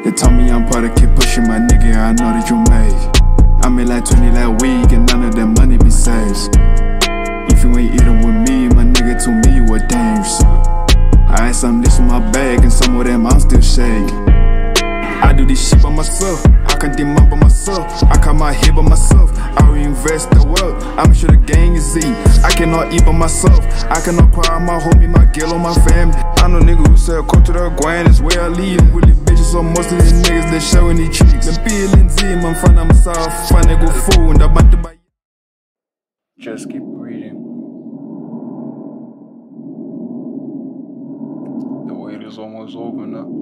They told me I'm part of keep pushing my nigga, I know that you made. I made like 20 that week and none of that money be saved. If you ain't eating with me, my nigga, to me you a dangerous. I had some licks in my bag and some of them I'm still shaking. I do this shit by myself, I can demand by myself. I cut my hair by myself, I reinvest the wealth. I'm sure the gang is eat, I cannot eat by myself. I cannot cry my homie, my girl, or my family. I know nigga who sell culture grind is where I leave. Really bitches, so most of these niggas they showing these tricks. The feelings in my front of myself, fun nigga fool and I'm about to buy. Just keep breathing. The wait is almost over now.